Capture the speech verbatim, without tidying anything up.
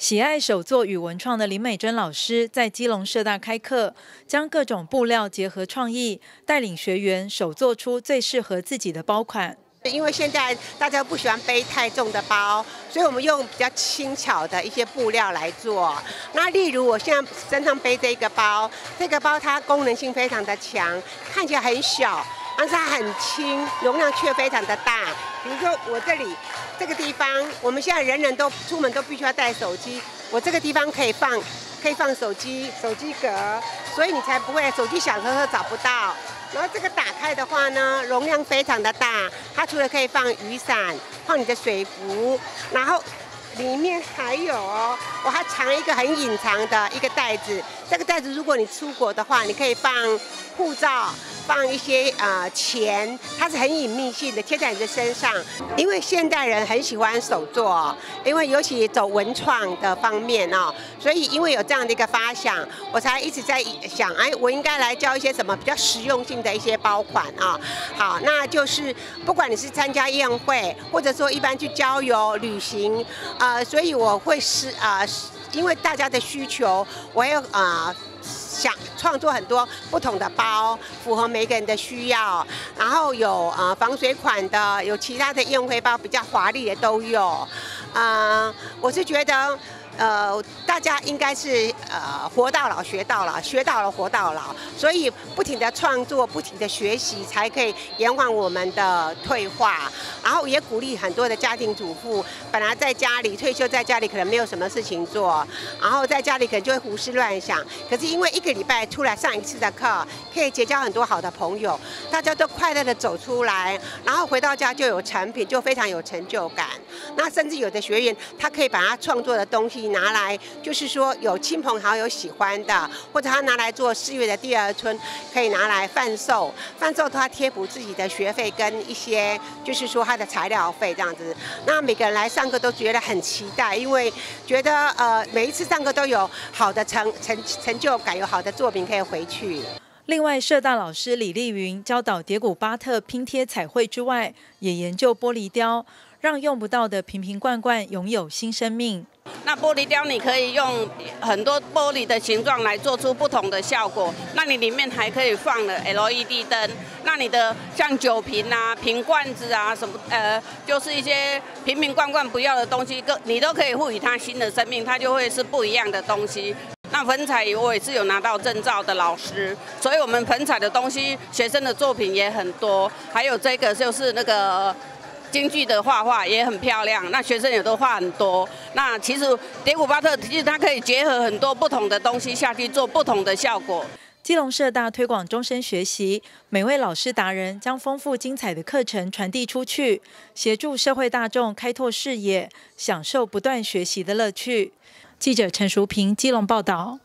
喜爱手作与文创的林美珍老师在基隆社大开课，将各种布料结合创意，带领学员手做出最适合自己的包款。 因为现在大家不喜欢背太重的包，所以我们用比较轻巧的一些布料来做。那例如我现在身上背这个包，这个包它功能性非常的强，看起来很小，但是它很轻，容量却非常的大。比如说我这里这个地方，我们现在人人都出门都必须要带手机，我这个地方可以放可以放手机手机格，所以你才不会手机响的时候找不到。然后这个打开的话呢，容量非常的大，它除了可以放雨伞、放你的水壶，然后里面还有哦，我还藏一个很隐藏的一个袋子。这个袋子如果你出国的话，你可以放护照。放一些呃钱，它是很隐秘性的，贴在你的身上。因为现代人很喜欢手作，因为尤其走文创的方面哦，所以因为有这样的一个发想，我才一直在想，哎，我应该来教一些什么比较实用性的一些包款啊。好，那就是不管你是参加宴会，或者说一般去郊游旅行，呃，所以我会是啊、呃，因为大家的需求，我有啊。呃想创作很多不同的包，符合每个人的需要。然后有呃防水款的，有其他的宴会包比较华丽的都有。呃，我是觉得。呃，大家应该是呃活到老学到老，学到老活到老，所以不停的创作，不停的学习，才可以延缓我们的退化。然后也鼓励很多的家庭主妇，本来在家里退休，在家里可能没有什么事情做，然后在家里可能就会胡思乱想。可是因为一个礼拜出来上一次的课，可以结交很多好的朋友，大家都快乐的走出来，然后回到家就有成品，就非常有成就感。那甚至有的学员，他可以把他创作的东西拿来，就是说有亲朋好友喜欢的，或者他拿来做四月的第二春，可以拿来贩售，贩售他贴补自己的学费跟一些，就是说他的材料费这样子。那每个人来上课都觉得很期待，因为觉得呃每一次上课都有好的成成成就感，有好的作品可以回去。 另外，社大老师李丽云教导蝶谷巴特拼贴彩绘之外，也研究玻璃雕，让用不到的瓶瓶罐罐拥有新生命。 那玻璃雕你可以用很多玻璃的形状来做出不同的效果。那你里面还可以放了 L E D 灯，那你的像酒瓶啊、瓶罐子啊什么，呃，就是一些瓶瓶罐罐不要的东西，你都可以赋予它新的生命，它就会是不一样的东西。那粉彩我也是有拿到证照的老师，所以我们粉彩的东西，学生的作品也很多。还有这个就是那个京剧的画画也很漂亮，那学生也都画很多。那其实蝶谷巴特其实它可以结合很多不同的东西下去做不同的效果。 基隆社大推广终身学习，每位老师达人将丰富精彩的课程传递出去，协助社会大众开拓视野，享受不断学习的乐趣。记者陈淑平基隆报道。